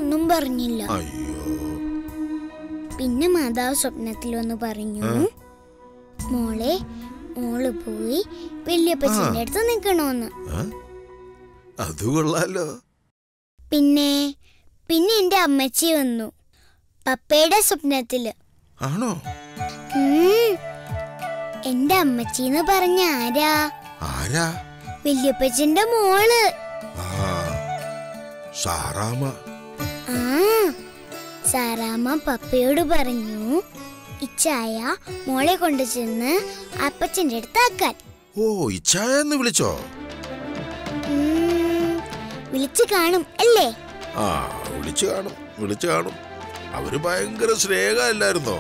ഒന്നും പറഞ്ഞില്ല. പിന്നെ മാതാവ് സ്വപ്നത്തിൽ വന്ന് പറഞ്ഞു, മോള് പോയി വല്യപ്പച്ചന്റെ അടുത്ത് നിക്കണോന്ന്. അത് കൊള്ളാലോ. പിന്നെ എന്റെ അമ്മച്ചി വന്നു പപ്പയുടെ സ്വപ്നത്തില്. ആണോ? എന്റെ അമ്മച്ചിന്ന് പറഞ്ഞ ആരാ? വല്യപ്പച്ചന്റെ മോള് സാറാമ്മ. സാറാമ്മ പപ്പയോട് പറഞ്ഞു, ഇച്ചായ മോളെ കൊണ്ടു ചെന്ന് അപ്പച്ചന്റെ അടുത്താക്കാൻ. ഓ, ഇച്ചായെന്ന് വിളിച്ചോ? വിളിച്ചു കാണും അല്ലേ? വിളിച്ചു കാണും. അവര് ഭയങ്കര സ്നേഹമല്ലായിരുന്നോ?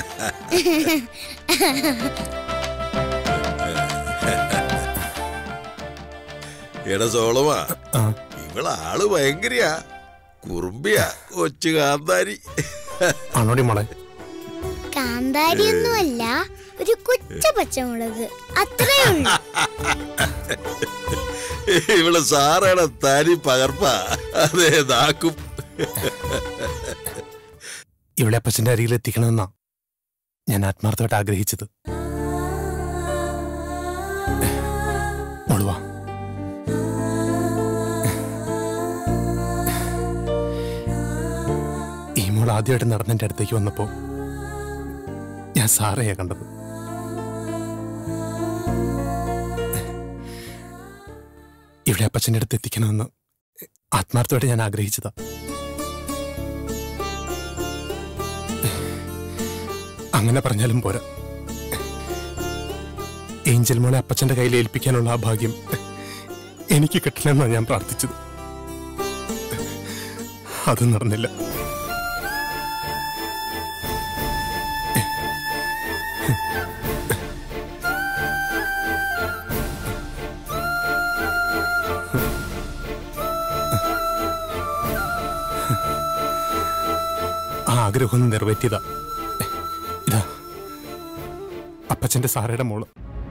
എടാ സോളമാ, ഇവളാള് ഭയങ്കരയാ, കുറുമ്പിയാ, കൊച്ചു കാന്താരി. ആണോടി മോളെ? കാന്താരി ഒന്നുമല്ല, ഒരു കൊച്ചു പച്ചമുളക്, അത്രേ ഉള്ളൂ. ഇവള് സാറാണ്, തനി പകർപ്പാ. അതെ, നാക്കും. ഇവിടെ അപ്പച്ചന്റെ അരികിൽ എത്തിക്കണമെന്നാ ഞാൻ ആത്മാർത്ഥമായിട്ട് ആഗ്രഹിച്ചത്. മോളുവാ. ഈ മോൾ ആദ്യമായിട്ട് നടന്നെന്റെ അടുത്തേക്ക് വന്നപ്പോ ഞാൻ സാറെയാ കണ്ടത്. ഇവിടെ അപ്പച്ചന്റെ അടുത്ത് എത്തിക്കണമെന്ന് ആത്മാർത്ഥമായിട്ട് ഞാൻ ആഗ്രഹിച്ചതാ. അങ്ങനെ പറഞ്ഞാലും പോരാ, ഏഞ്ചൽ മോളെ അപ്പച്ചന്റെ കയ്യിൽ ഏൽപ്പിക്കാനുള്ള ആ ഭാഗ്യം എനിക്ക് കിട്ടണമെന്നാണ് ഞാൻ പ്രാർത്ഥിച്ചത്. അത് നടന്നില്ല. ആ ആഗ്രഹം നിറവേറ്റിയതാ. ഇതാ അപ്പച്ചന്റെ സാറയുടെ മോള്.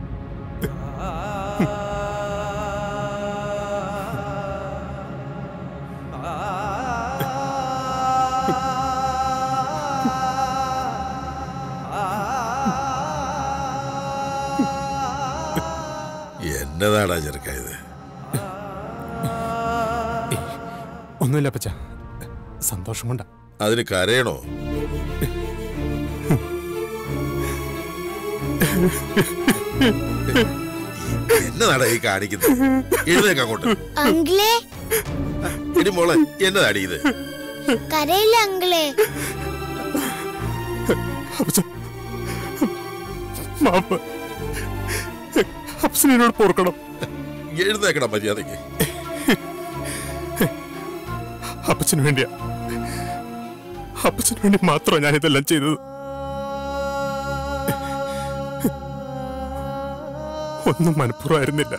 എന്നതാടാ ചെറുക്കായത്? ഒന്നുമില്ല അപ്പച്ച, സന്തോഷം കൊണ്ടാ. അതിന് കരയണോ? എന്നതാടാ ഈ കാണിക്കുന്നത്? എഴുന്നേക്ക് അങ്ങോട്ട്. എടി മോളെ, എന്നതാടി ഇത്? കരയില്ല അങ്കിളേ. അപ്പച്ചനോട് പോർക്കണം. എഴുന്നേക്കണം മര്യാദയ്ക്ക്. അപ്പച്ചന് വേണ്ടിയാ, അപ്പച്ചന് വേണ്ടി മാത്രമാണ് ഞാനിതെല്ലാം ചെയ്തത്. ഒന്നും മനഃപൂർവ്വമായിരുന്നില്ല.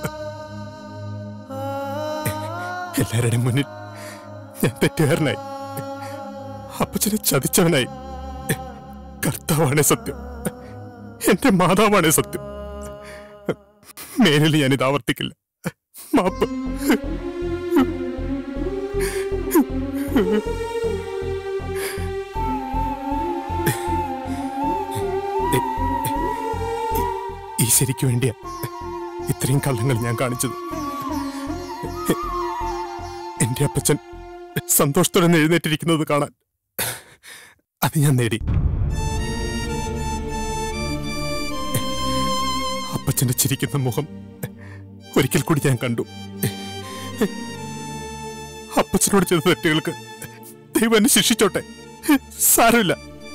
എല്ലാവരുടെയും മുന്നിൽ ഞാൻ തെറ്റുകാരനായി, അപ്പച്ചനെ ചതിച്ചവനായി. കർത്താവാണേ സത്യം, എന്റെ മാതാവാണേ സത്യം. മേലിൽ ഞാനിത് ആവർത്തിക്കില്ല. മാപ്പ്. ഈശ്വരിക്ക് വേണ്ടിയാ ഇത്രയും കള്ളങ്ങൾ ഞാൻ കാണിച്ചത്. എന്റെ അപ്പച്ചൻ സന്തോഷത്തോടെ എഴുന്നേറ്റിരിക്കുന്നത് കാണാൻ അത് ഞാൻ നേടി. അപ്പച്ചന്റെ ചിരിക്കുന്ന മുഖം ഒരിക്കൽ കൂടി ഞാൻ കണ്ടു. അപ്പച്ചനോട് ചെയ്ത തെറ്റുകൾക്ക് ദൈവം എന്നെ ശിക്ഷിച്ചോട്ടെ, സാരമില്ല.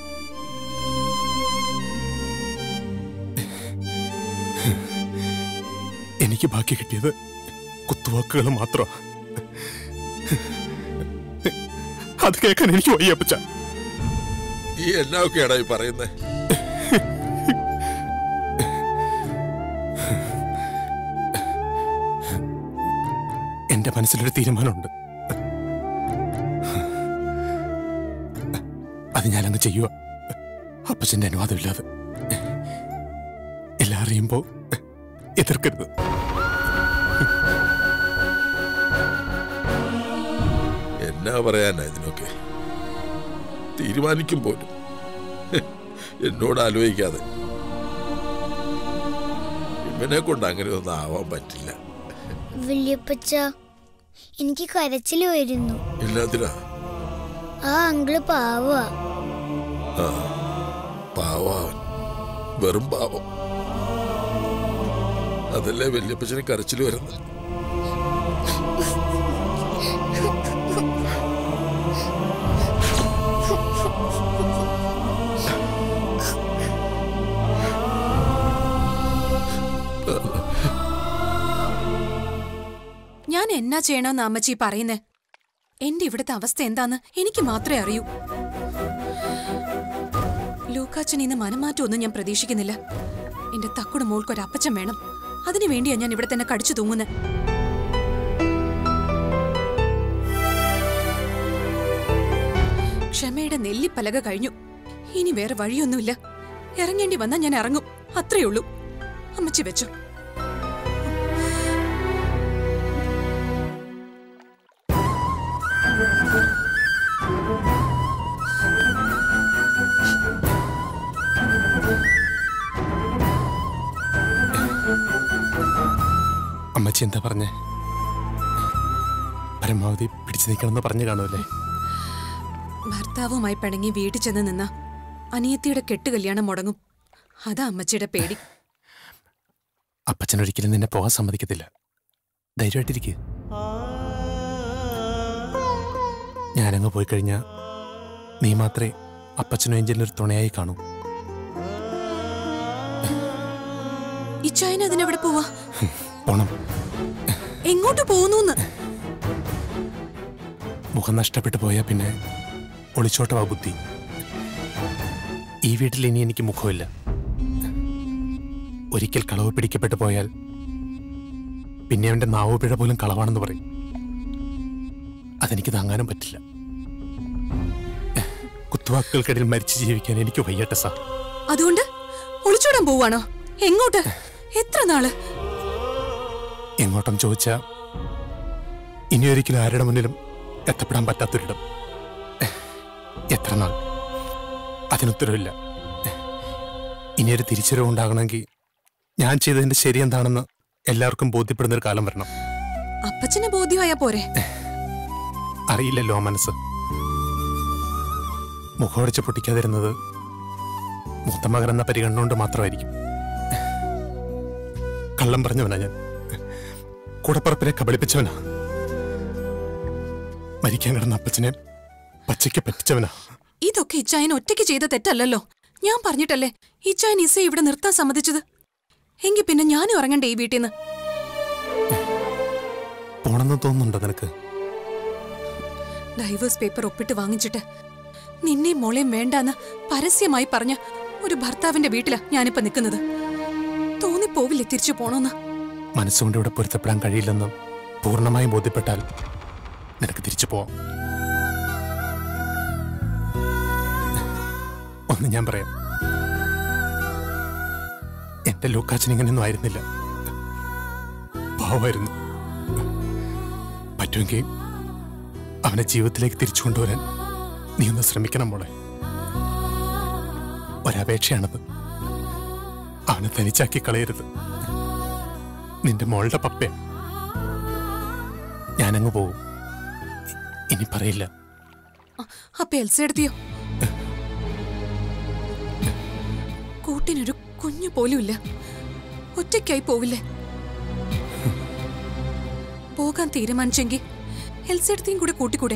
എനിക്ക് ബാക്കി കിട്ടിയത് കുത്തുവാക്കുകൾ മാത്രമാണ്. അത് കേൾക്കാൻ എനിക്ക് വയ്യ അപ്പച്ച. ഈ എന്നൊക്കെയാടാ ഈ പറയുന്നത്? എന്റെ മനസ്സിലൊരു തീരുമാനമുണ്ട്, അത് ഞാനങ്ങ് ചെയ്യുക. അപ്പച്ചന്റെ അനുവാദമില്ലാതെ. എല്ലാം അറിയുമ്പോ എതിർക്കരുത്. എന്നാ എന്നാ പറയാനാ ഇതിനൊക്കെ? തീരുമാനിക്കും പോലും എന്നോട് ആലോചിക്കാതെ. ഇവനെ കൊണ്ട് അങ്ങനെ ഒന്നും ആവാൻ പറ്റില്ല. വല്യപ്പച്ച, എനിക്ക് കരച്ചില് വരുന്നു. എല്ലാത്തിനാ? ആ അങ്കിള് പാവാ. പാവാൻ വെറും പാവം. അതല്ലേ വല്യപ്പച്ചന് കരച്ചില് വരുന്നത്. ഞാൻ എന്നാ ചെയ്യണമെന്ന് അമ്മച്ചി പറയുന്നേ? എന്റെ ഇവിടുത്തെ അവസ്ഥ എന്താന്ന് എനിക്ക് മാത്രമേ അറിയൂ. ലൂക്കാച്ചൻ ഇന്ന് മനംമാറ്റമൊന്നും ഞാൻ പ്രതീക്ഷിക്കുന്നില്ല. എന്റെ തക്കുട മോൾക്കൊരു അപ്പച്ചൻ വേണം. അതിനു വേണ്ടിയാ ഞാൻ ഇവിടെ തന്നെ കടിച്ചു തൂങ്ങുന്നത്. ക്ഷമയുടെ നെല്ലിപ്പലക കഴിഞ്ഞു. ഇനി വേറെ വഴിയൊന്നുമില്ല. ഇറങ്ങേണ്ടി വന്നാൽ ഞാൻ ഇറങ്ങും, അത്രയേ ഉള്ളൂ. അമ്മച്ചി വെച്ചോ. അമ്മച്ചി എന്താ പറഞ്ഞേ? പരമാവധി പിടിച്ചു നിൽക്കണമെന്ന് പറഞ്ഞു കാണുമല്ലേ? ഭർത്താവുമായി പിണങ്ങി വീട്ടിൽ ചെന്ന് നിന്ന അനിയത്തിയുടെ കെട്ടുകല്യാണം മുടങ്ങും. അതാ അമ്മച്ചിയുടെ പേടി. അപ്പച്ചനൊരിക്കലും നിന്നെ പോകാൻ സമ്മതിക്കത്തില്ല. ധൈര്യമായിട്ടിരിക്കുക. ഞാനങ്ങ് പോയി കഴിഞ്ഞാൽ നീ മാത്രമേ അപ്പച്ചനും ഏഞ്ചലിനൊരു തുണയായി കാണൂ. ഇച്ചായന് അതിനെവിടെ പോവാ? പോണം. എങ്ങോട്ട് പോകുന്നു? മുഖം നഷ്ടപ്പെട്ടു പോയാ പിന്നെ ഒളിച്ചോട്ടവാ ബുദ്ധി. ഈ വീട്ടിൽ ഇനി എനിക്ക് മുഖമില്ല. ഒരിക്കൽ കളവ് പിടിക്കപ്പെട്ടു പോയാൽ പിന്നെ അവന്റെ നാവ് പിഴ പോലും കളവാണെന്ന് പറയും. അതെനിക്ക് താങ്ങാനും പറ്റില്ല. കുത്തുവാക്കുകൾക്കിടയിൽ മരിച്ചു ജീവിക്കാൻ എനിക്ക് വയ്യട്ടെ സാർ. അതുകൊണ്ട് ഒളിച്ചോടാൻ പോവാണോ? എങ്ങോട്ട്? എത്ര നാള്? എങ്ങോട്ടും ചോദിച്ചാ ഇനിയൊരിക്കലും ആരുടെ മുന്നിലും എത്തപ്പെടാൻ പറ്റാത്തൊരിടം. എത്ര നാൾ? അതിനുത്തരവില്ല. ഇനിയൊരു തിരിച്ചറിവ് ഉണ്ടാകണമെങ്കിൽ ഞാൻ ചെയ്തതിന്റെ ശരി എന്താണെന്ന് എല്ലാവർക്കും ബോധ്യപ്പെടുന്നൊരു കാലം വരണം. അപ്പച്ചനെ ബോധ്യമായാ പോരെ? അറിയില്ലല്ലോ ആ മനസ്സ്. മുഖമടച്ച് പൊട്ടിക്കാതിരുന്നത് മൂത്ത മകൻ എന്ന പരിഗണന കൊണ്ട് മാത്രമായിരിക്കും. കള്ളം പറഞ്ഞവനാ ഞാൻ. കൂടപ്പറപ്പിനെ കബളിപ്പിച്ചവനാ. മരിക്കാൻ കിടന്ന അപ്പച്ചനെ പച്ചയ്ക്ക് പറ്റിച്ചവനാ. ഇതൊക്കെ ഇച്ചായൻ ഒറ്റയ്ക്ക് ചെയ്ത തെറ്റല്ലല്ലോ. ഞാൻ പറഞ്ഞിട്ടല്ലേ ഇച്ചായൻ ഇസയെ ഇവിടെ നിർത്താൻ സമ്മതിച്ചത്. എങ്കിൽ പിന്നെ ഞാനും ഇറങ്ങണ്ടേ ഈ വീട്ടിൽ നിന്ന്? പോണെന്ന് തോന്നുന്നുണ്ടോ നിനക്ക്? ഡൈവേഴ്സ് പേപ്പർ ഒപ്പിട്ട് വാങ്ങിച്ചിട്ട് നിന്നെ മോളെയും വേണ്ടാന്ന് പരസ്യമായി പറഞ്ഞ ഒരു ഭർത്താവിന്റെ വീട്ടിലാ ഞാനിപ്പോ നിൽക്കുന്നത്. തോന്നിപ്പോവില്ലേ തിരിച്ചു പോണോന്ന്? മനസ്സുകൊണ്ട് ഇവിടെ പൊരുത്തപ്പെടാൻ കഴിയില്ലെന്ന് പൂർണ്ണമായും ബോധ്യപ്പെട്ടാൽ നിനക്ക് തിരിച്ചു പോവാം. ഒന്ന് ഞാൻ പറയാം. എന്റെ ലൂക്കാച്ചൻ ഇങ്ങനെയൊന്നും ആയിരുന്നില്ല. പാവമായിരുന്നു. പറ്റുമെങ്കിൽ അവനെ ജീവിതത്തിലേക്ക് തിരിച്ചു കൊണ്ടുവരാൻ നീ ഒന്ന് ശ്രമിക്കണം മോളെ. ഒരപേക്ഷയാണത്. അവനെ തനിച്ചാക്കി കളയരുത്. നിന്റെ മോളുടെ പപ്പ. ഞാനങ്ങ് പോവും. ഇനി പറയില്ല. അപ്പൊ എൽസ എടുത്തിയോ? കൂട്ടിനൊരു കുഞ്ഞു പോലും ഇല്ല. ഒറ്റയ്ക്കായി പോവില്ലേ? പോകാൻ തീരുമാനിച്ചെങ്കിൽ എൽസെടുത്തേയും കൂടെ കൂട്ടിക്കൂടെ?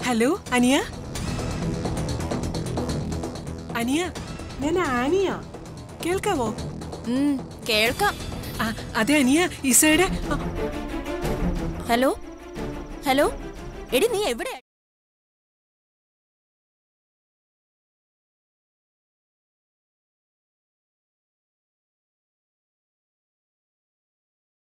ഹലോ അനിയ. അനിയ, ഞാൻ ആനിയ. കേൾക്കാവോ? കേൾക്കാം. അതെ അനിയ, ഇസയുടെ. ഹലോ ഹലോ, എടി നീ എവിടെ?